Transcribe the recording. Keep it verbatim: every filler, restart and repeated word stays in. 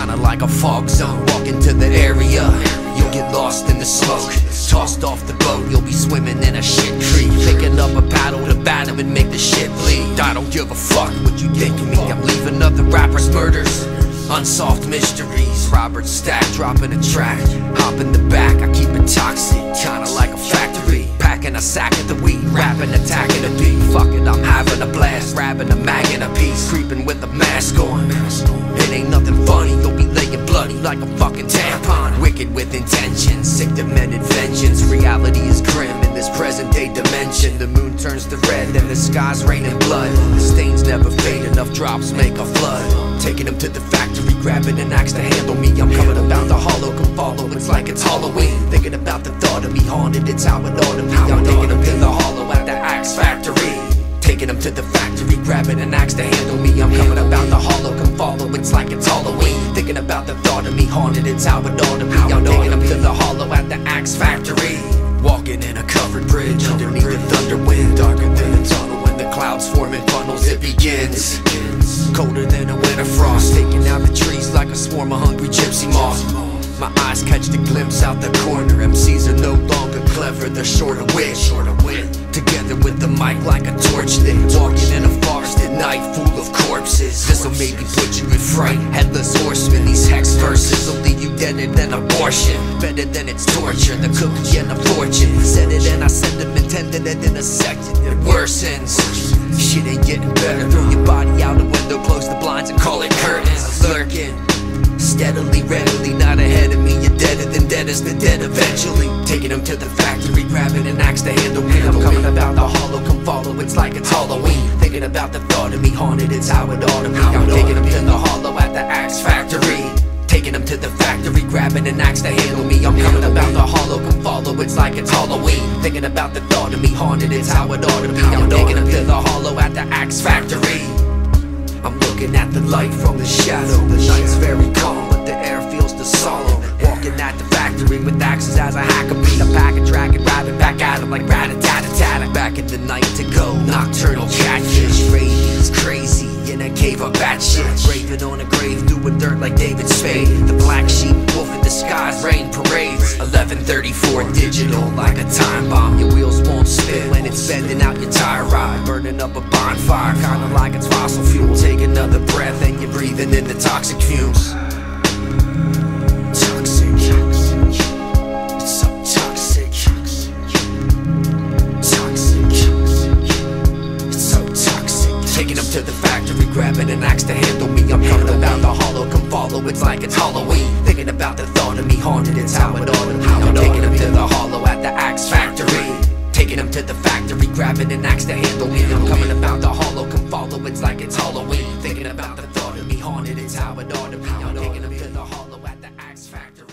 kinda like a fog zone. Walk into the area, you'll get lost in the smoke. Tossed off the boat, you'll be swimming in a shit creek. Picking up a paddle to battle and make the shit bleed. I don't give a fuck what you think of me. I'm leaving other rappers' murders, unsolved mysteries. Robert Stack dropping a track, hop in the back, I keep it toxic, kinda like a factory. Packing a sack of the weed, rapping, attacking a beat. Fuck it, I'm having a blast, grabbing a mag in a piece. Creeping with a mask on, it ain't nothing funny. You'll be laying bloody like a fucking tampon. Wicked with intention, sick demented vengeance. Reality is grim in this present day dimension. The moon turns to red and the sky's raining blood. The stains never fade, enough drops make a flood. Taking them to the factory, grabbing an axe to handle me. I'm coming about the hollow, come follow, it's like it's Halloween. Thinking about the thought of me haunted, it's how it ought to be. I'm taking them to the hollow at the axe factory. Taking them to the factory, grabbing an axe to handle me. I'm coming about the hollow, come follow, it's like it's Halloween. Thinking about the thought of me haunted, it's how it ought to be. I'm taking them to the hollow at the axe factory. Walking in a covered bridge underneath the thunder wind. Darker than a tunnel when the clouds form in funnels, it begins. Colder than a winter frost, taking out the trees like a swarm of hungry gypsy moths. My eyes catch the glimpse out the corner. M Cs are no longer clever, they're short of wit. Together with the mic like a torch lit. Walking in a forest at night full of corpses. This'll maybe put you in fright. Headless horsemen, these hex verses will leave you deader than abortion. Better than it's torture, the cookie and the fortune. Said it and I send them intended it in a second. It worsens. Shit ain't getting better. Throw your body out the window, close the blinds and call it curtains. Lurking steadily, readily, not ahead of me. You're deader than dead as the dead eventually. Taking them to the factory, grabbing an axe to handle me. I'm coming about the hollow, come follow, it's like it's Halloween. Thinking about the thought of me haunted, it's how it ought to be. I'm taking them to the hollow at the axe factory. Taking them to the factory, grabbing an axe to handle me. I'm coming about the hollow, come follow, it's like it's Halloween. Thinking about the thought of me haunted, it's how it ought to be. I'm taking them to the hollow at the axe factory. I'm looking at the light from the shadow. The night's very calm, but the air feels the solemn. Walking at the factory with axes as I hack a beat. I'm packing, dragging, rabbit back at him like rat-a-tat-a-tat. Back in the night to go, nocturnal catfish. Rabies crazy in a cave of bat shit. Raving on a grave, doing dirt like David Spade. The black sheep, wolf in disguise, rain parades. eleven thirty-four digital like a time bomb. Your wheels won't spin when it's bending out your tire rod. Burning up a bonfire, kinda like it's fossil fuel. Take another breath and you're breathing in the toxic fumes. Toxic, it's so toxic. Toxic, it's so toxic. Taking them to the factory, grabbing an axe to handle me. I'm coming about the hollow, come follow, it's like it's Halloween. Thinking about the thought of me haunted, it's how it ought to be. I'm taking them to the hollow at the axe factory. Taking them to the factory, grabbing an axe to handle me. I'm coming about the hollow, come follow, it's like it's Halloween. Thinking about the thought of me haunted, it's how it ought to be. I'm taking them to the hollow at the axe factory.